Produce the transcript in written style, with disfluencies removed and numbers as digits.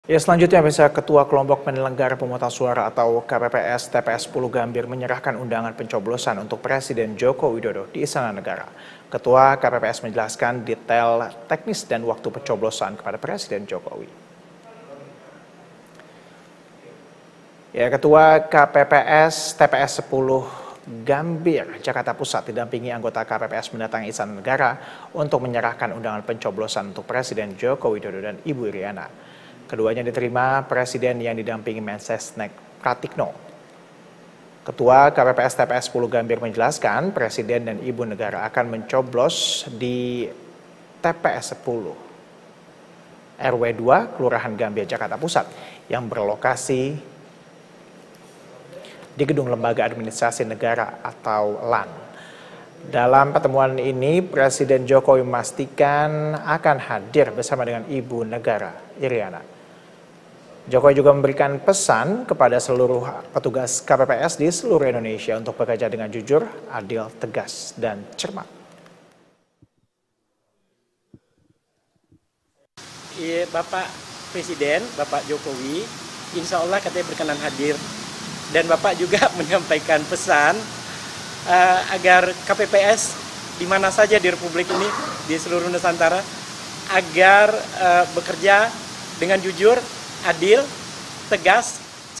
Ya, selanjutnya bisa Ketua Kelompok Penyelenggara Pemungutan Suara atau KPPS TPS 10 Gambir menyerahkan undangan pencoblosan untuk Presiden Joko Widodo di Istana Negara. Ketua KPPS menjelaskan detail teknis dan waktu pencoblosan kepada Presiden Jokowi. Ya, Ketua KPPS TPS 10 Gambir, Jakarta Pusat didampingi anggota KPPS mendatangi Istana Negara untuk menyerahkan undangan pencoblosan untuk Presiden Joko Widodo dan Ibu Iriana. Keduanya diterima Presiden yang didampingi Mensesnek Pratikno. Ketua KPPS TPS 10 Gambir menjelaskan Presiden dan Ibu Negara akan mencoblos di TPS 10 RW 2 Kelurahan Gambir, Jakarta Pusat yang berlokasi di Gedung Lembaga Administrasi Negara atau LAN. Dalam pertemuan ini, Presiden Jokowi memastikan akan hadir bersama dengan Ibu Negara Iriana. Jokowi juga memberikan pesan kepada seluruh petugas KPPS di seluruh Indonesia untuk bekerja dengan jujur, adil, tegas, dan cermat. Bapak Presiden, Bapak Jokowi, insya Allah katanya berkenan hadir. Dan Bapak juga menyampaikan pesan agar KPPS di mana saja di Republik ini, di seluruh Nusantara, agar bekerja dengan jujur, adil, tegas,